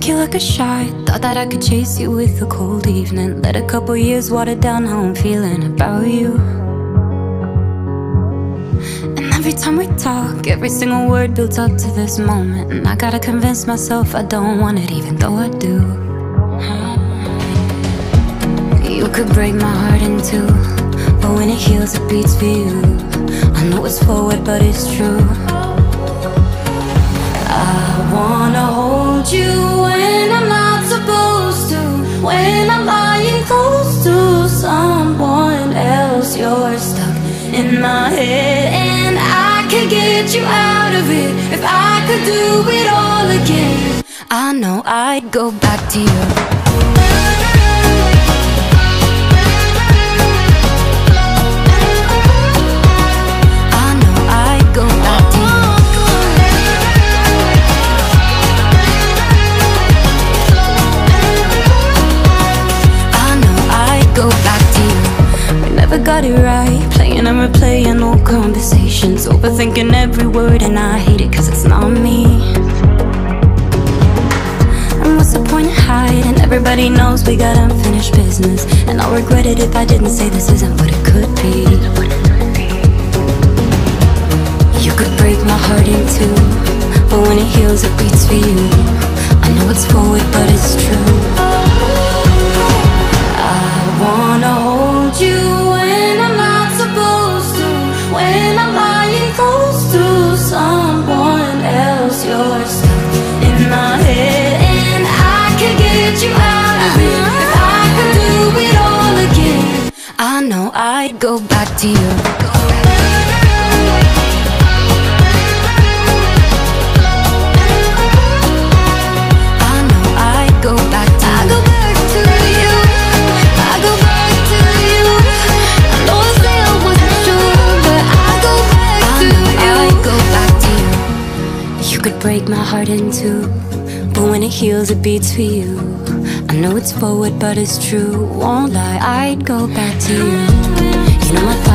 took you like a shot. Thought that I could chase you with a cold evening. Let a couple years water down how I'm feeling about you. And every time we talk, every single word builds up to this moment. And I gotta convince myself I don't want it, even though I do. You could break my heart in two, but when it heals it beats for you. I know it's forward but it's true. I wanna hold you when I'm not supposed to, when I'm lying close to someone else. You're stuck in my head and I could get you out of it if I could do it all again. I know I'd go back to you. Got it right, playing and replaying old conversations, overthinking every word, and I hate it cause it's not me. And what's the point of hiding? Everybody knows we got unfinished business, and I'll regret it if I didn't say this isn't what it could be. You could break my heart in two, but when it heals it beats for you. I know it's forward but it's true. I wanna hold you when I'm not supposed to, when I'm lying close to someone else. You're stuck in my head and I can get you out of it if I could do it all again. I know I'd go back to you. Break my heart in two, but when it heals it beats for you. I know it's forward but it's true, won't lie, I'd go back to you. You know my